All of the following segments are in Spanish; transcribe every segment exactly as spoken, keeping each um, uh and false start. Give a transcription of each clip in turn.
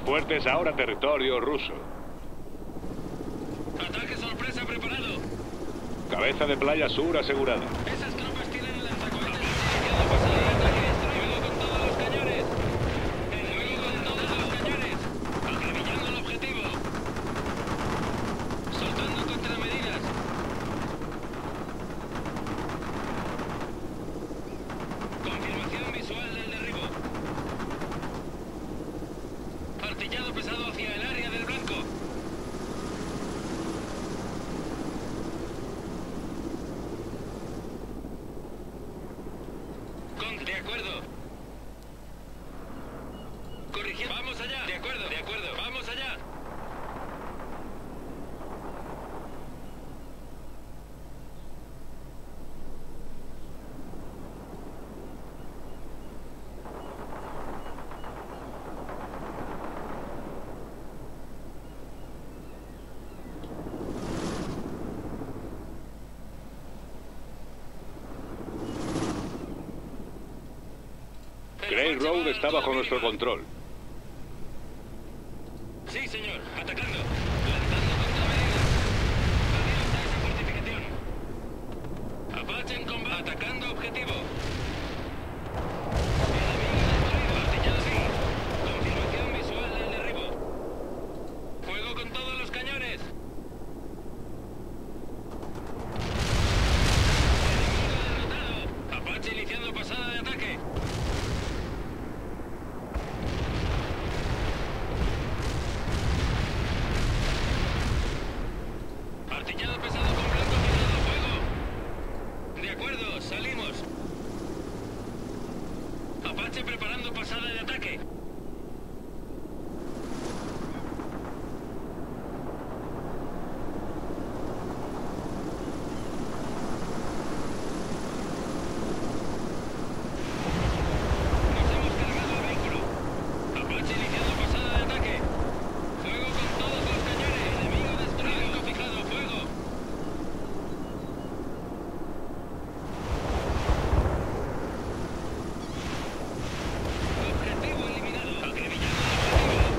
El fuerte es ahora territorio ruso. Ataque sorpresa preparado. Cabeza de playa sur asegurada. Esas tropas tienen el lanzacohetes iniciado pasado de ataque. Fuego con todos los cañones. Fuego con todos los cañones. Acribillando el objetivo. Soltando contramedidas. Confirmación visual del derribo. Artillado pesado hacia el área del blanco. Con, de acuerdo. Corrigiendo. Vamos allá. De acuerdo, de acuerdo. Vamos allá. Grey Road está bajo nuestro control. Sí, señor. Atacando. Lanzando contramedidas. Adiós a esa fortificación. Apache en combate. Atacando objetivo. Enemigo destruido. Artillado sí. Confirmación visual del derribo. Fuego con todos los cañones. Enemigo derrotado. Apache iniciando pasada de ataque. Artillado pesado con blanco tirado. Fuego. De acuerdo, salimos. Apache preparando pasada de ataque. Nos hemos cargado el vehículo. Apache iniciando pasada de ataque. Fuego con todos los cañones. Enemigo destruido. Blanco fijado. Fuego. Objetivo eliminado. Acribillando el objetivo.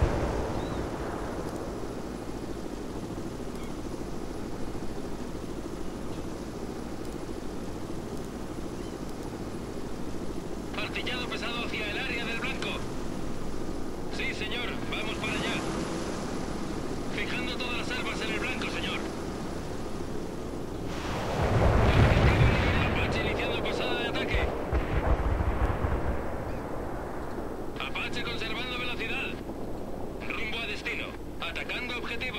Artillado pesado hacia el área del blanco. Sí, señor. Vamos para allá. Fijando todas las armas en el blanco, señor. Objetivo eliminado. Apache iniciando pasada de ataque. Apache conservando velocidad. Rumbo a destino. Atacando objetivo.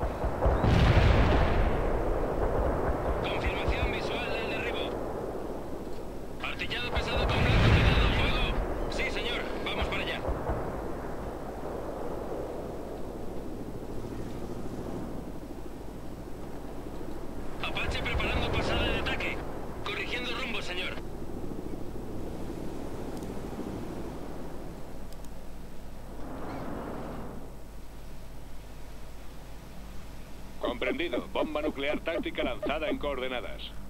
Confirmación visual del derribo. Artillado pesado con blanco tirado. Fuego. Sí, señor. Vamos para allá. Apache preparando pasada de ataque. Corrigiendo rumbo, señor. Comprendido. Bomba nuclear táctica lanzada en coordenadas.